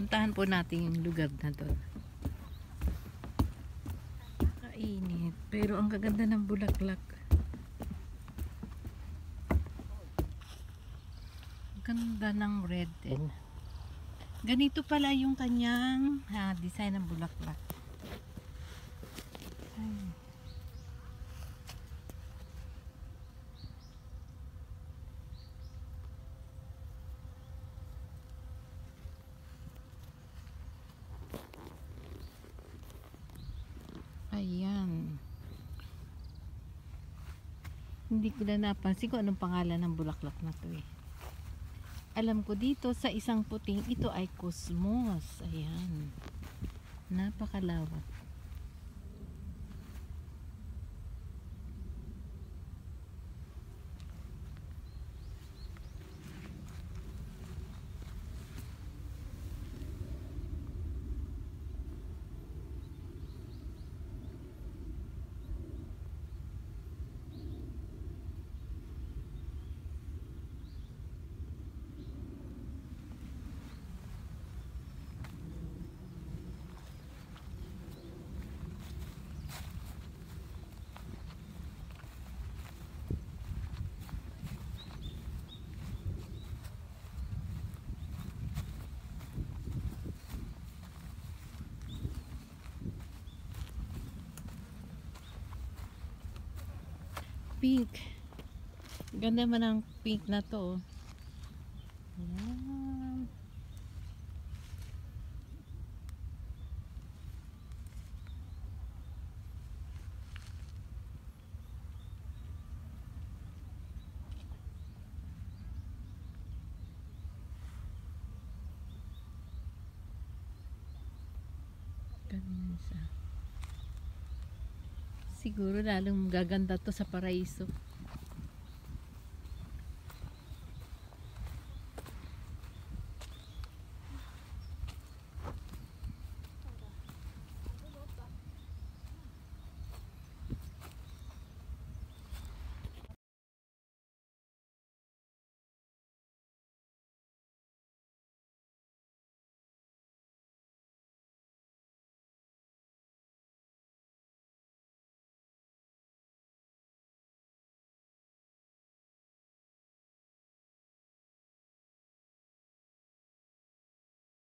Puntahan po natin yung lugar na doon. Kainit. Pero ang gaganda ng bulaklak. Ganda ng red din. Ganito pala yung kanyang design ng bulaklak. Ay. Ayan. Hindi ko na napansin kung anong pangalan ng bulaklak na to eh. Alam ko dito sa isang puting ito ay cosmos. Ayan. Napakalawak. Pink. Ganda man ang pink na to. Ayan. Ganda siya. Siguro lalong gaganda to sa Paraiso.